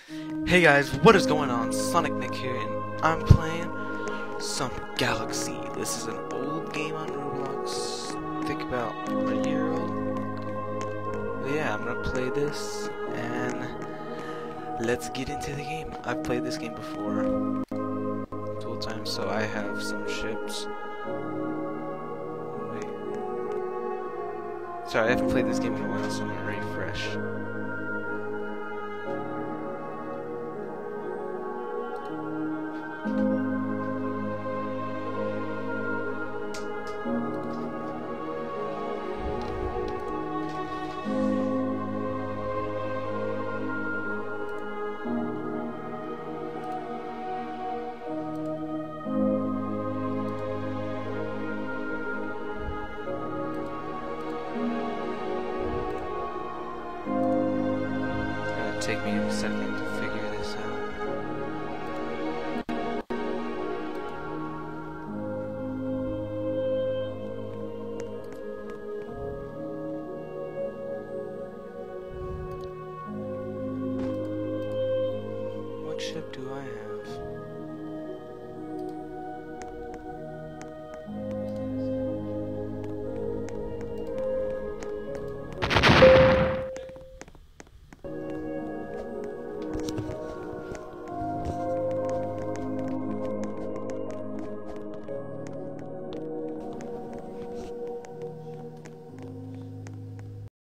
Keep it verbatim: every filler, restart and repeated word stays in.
Hey guys, what is going on? Sonic Nick here, and I'm playing some Galaxy. This is an old game on Roblox. I think about a year old. But yeah, I'm gonna play this, and let's get into the game. I've played this game before, two times, so I have some ships. Wait. Sorry, I haven't played this game in a while, so I'm gonna refresh. Take me a second to figure this out. What ship do I have?